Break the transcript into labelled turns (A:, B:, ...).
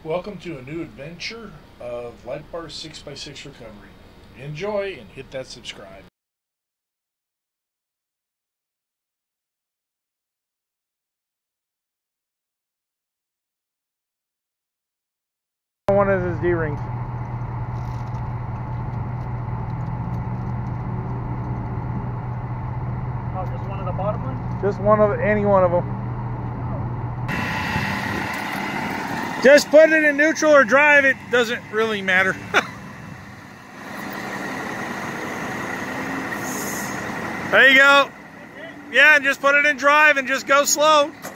A: Welcome to a new adventure of Lightbar 6x6 recovery. Enjoy and hit that subscribe.
B: One of his D-rings.
C: Oh, just one of the bottom ones?
B: Just one of any one of them. Just put it in neutral or drive, it doesn't really matter. There you go. Yeah, and just put it in drive and just go slow.